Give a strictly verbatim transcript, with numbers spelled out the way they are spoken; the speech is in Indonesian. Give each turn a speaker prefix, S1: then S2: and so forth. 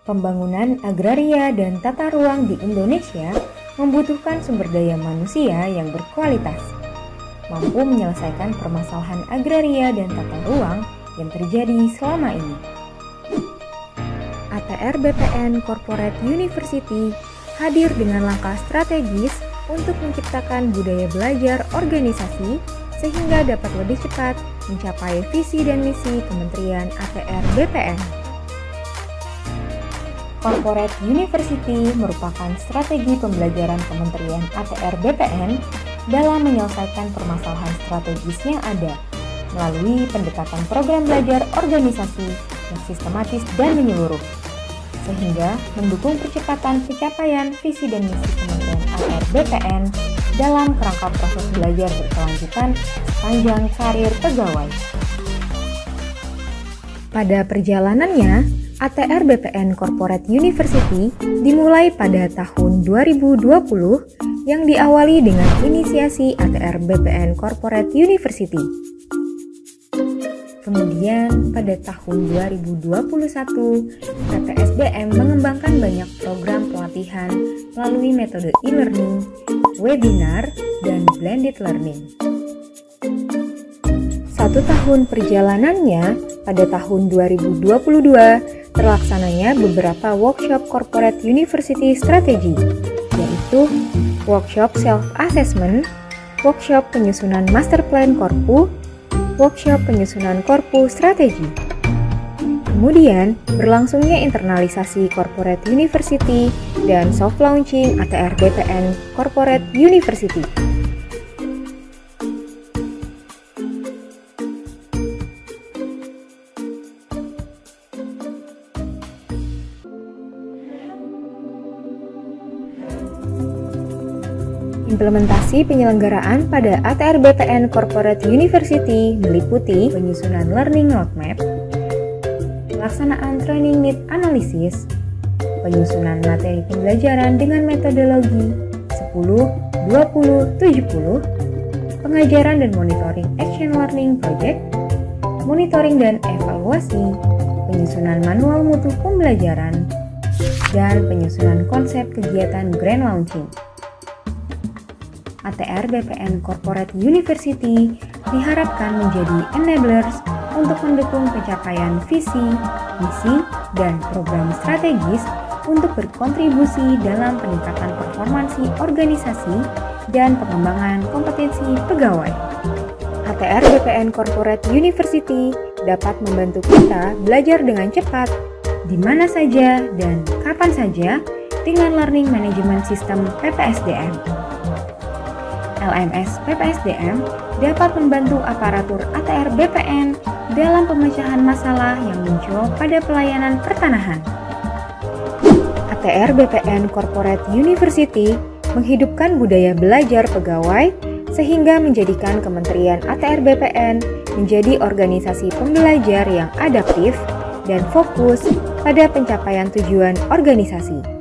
S1: Pembangunan agraria dan tata ruang di Indonesia membutuhkan sumber daya manusia yang berkualitas, mampu menyelesaikan permasalahan agraria dan tata ruang yang terjadi selama ini. A T R B P N Corporate University hadir dengan langkah strategis untuk menciptakan budaya belajar organisasi sehingga dapat lebih cepat mencapai visi dan misi Kementerian A T R B P N. Corporate University merupakan strategi pembelajaran Kementerian A T R B P N dalam menyelesaikan permasalahan strategis yang ada melalui pendekatan program belajar organisasi yang sistematis dan menyeluruh, sehingga mendukung percepatan pencapaian visi dan misi Kementerian A T R B P N dalam kerangka proses belajar berkelanjutan sepanjang karir pegawai. Pada perjalanannya, A T R B P N Corporate University dimulai pada tahun dua ribu dua puluh yang diawali dengan inisiasi A T R B P N Corporate University. Kemudian pada tahun dua ribu dua puluh satu, P P S D M mengembangkan banyak program pelatihan melalui metode e-learning, webinar, dan blended learning. Satu tahun perjalanannya, pada tahun dua ribu dua puluh dua, terlaksananya beberapa workshop corporate university strategy, yaitu workshop self-assessment, workshop penyusunan master plan Korpu, workshop penyusunan Korpu strategi. Kemudian, berlangsungnya internalisasi corporate university dan soft launching A T R B P N Corporate University. Implementasi penyelenggaraan pada A T R B P N Corporate University meliputi penyusunan learning roadmap, pelaksanaan training need analysis, penyusunan materi pembelajaran dengan metodologi sepuluh, dua puluh, tujuh puluh, pengajaran dan monitoring action learning project, monitoring dan evaluasi, penyusunan manual mutu pembelajaran, dan penyusunan konsep kegiatan grand launching. A T R B P N Corporate University diharapkan menjadi enablers untuk mendukung pencapaian visi, misi, dan program strategis untuk berkontribusi dalam peningkatan performansi organisasi dan pengembangan kompetensi pegawai. A T R B P N Corporate University dapat membantu kita belajar dengan cepat, di mana saja dan kapan saja dengan Learning Management System P P S D M. L M S P P S D M dapat membantu aparatur A T R B P N dalam pemecahan masalah yang muncul pada pelayanan pertanahan. A T R B P N Corporate University menghidupkan budaya belajar pegawai sehingga menjadikan Kementerian A T R B P N menjadi organisasi pembelajar yang adaptif dan fokus pada pencapaian tujuan organisasi.